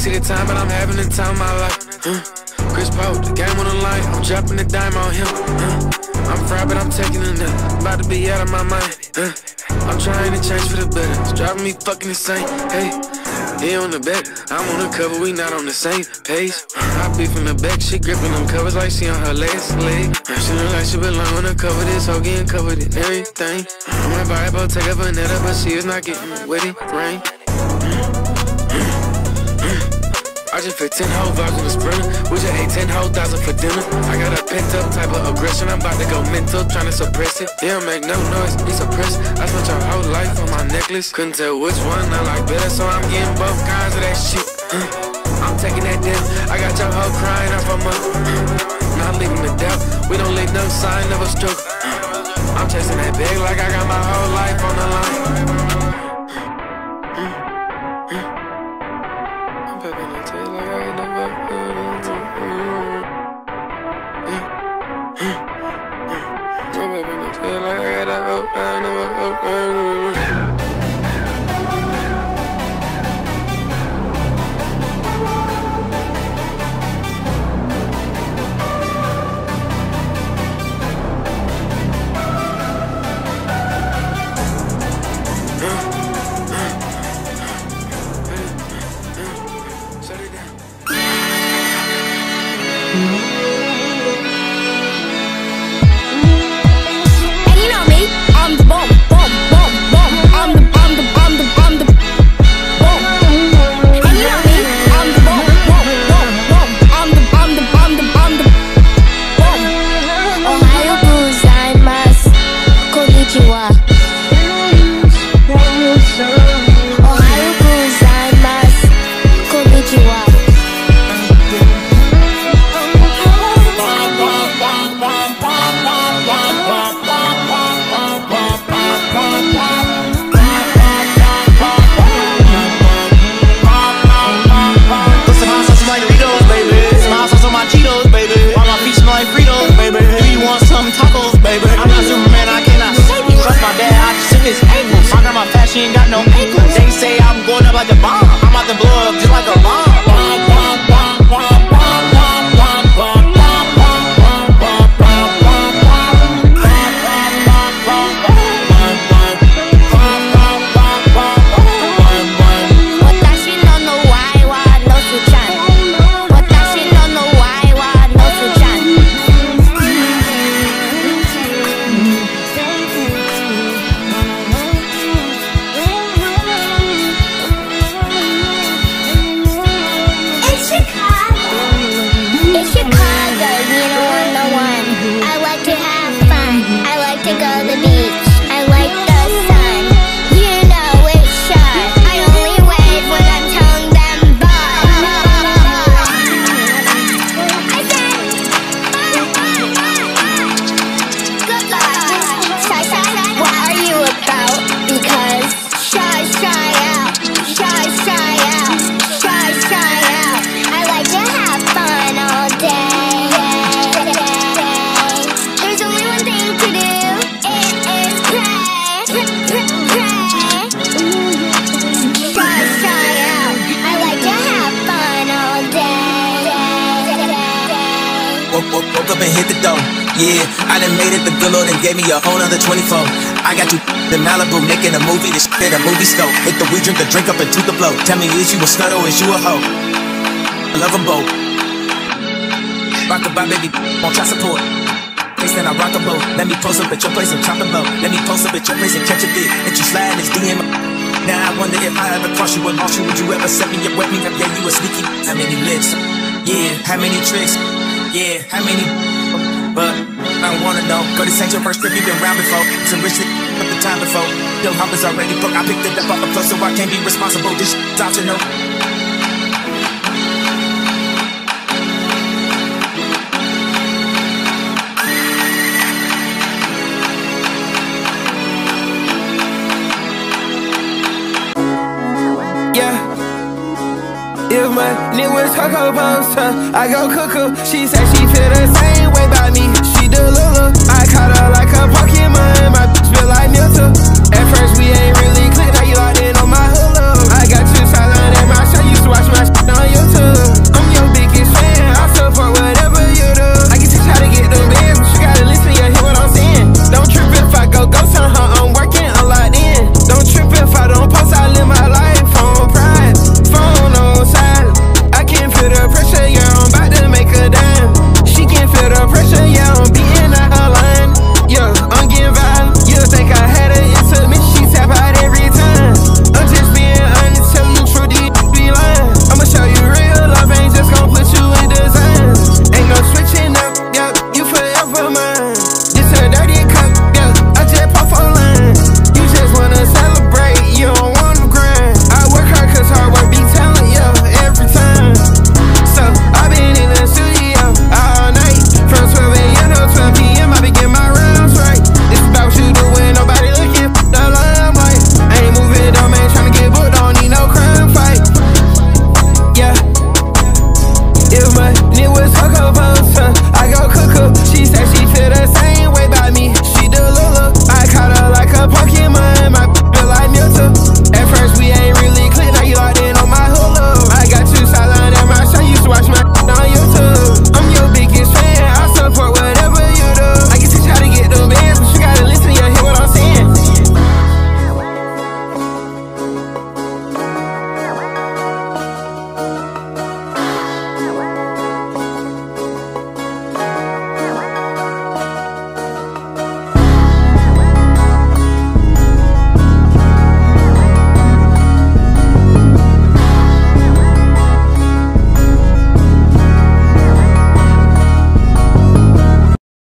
see the time, but I'm having the time of my life. Chris Paul, the game on the line, I'm dropping the dime on him. I'm fried, but I'm taking a nap. About to be out of my mind. I'm trying to change for the better. It's driving me fucking insane. Hey, he on the back, I'm on the cover. We not on the same page. I be from the back, she gripping them covers like she on her last leg. She look like she belong on the cover. This hoe getting covered in everything. My Bible take up a netter, but she is not getting wet it rain. I just fit 10 whole vibes in the sprinter. We just ate 10 whole thousand for dinner. I got a pent up type of aggression. I'm about to go mental, trying to suppress it. He don't make no noise, he suppressed. I spent your whole life on my necklace. Couldn't tell which one I like better, so I'm getting both kinds of that shit. I'm taking that down. I got your hoe crying off her mother. Not leaving the doubt. We don't leave no sign of a stroke. I'm chasing that bag like I got my whole life on the line. She ain't got no ankles. They say I'm going up like a bomb. I'm about to blow up just like a bomb. Woke up and hit the dough. Yeah, I done made it. The good Lord and gave me a whole nother 24. I got you in Malibu making a movie. This shit at a movie store. Hit the weed, drink the drink up and toot the blow. Tell me, is you a stud or is you a hoe? I love them both. Rock a bye, baby, won't try support. Place that I rock a boat. Let me post up at your place and chop the boat. Let me post up at your place and catch a dick. Let you slide this DM. Now I wonder if I ever cross you or lost you. Would you ever set me up, wet me up? Yeah, you a sneaky. How many lips? Yeah, how many tricks? Yeah, how many? But I don't wanna know. Go, this ain't your first trip, you've been round before. Some rich shit put the time before. Yo, hoppers already broke. I picked it up off the floor, so I can't be responsible. This shit's optional. If my nigga was Coco Pops, I go cuckoo. She said she feel the same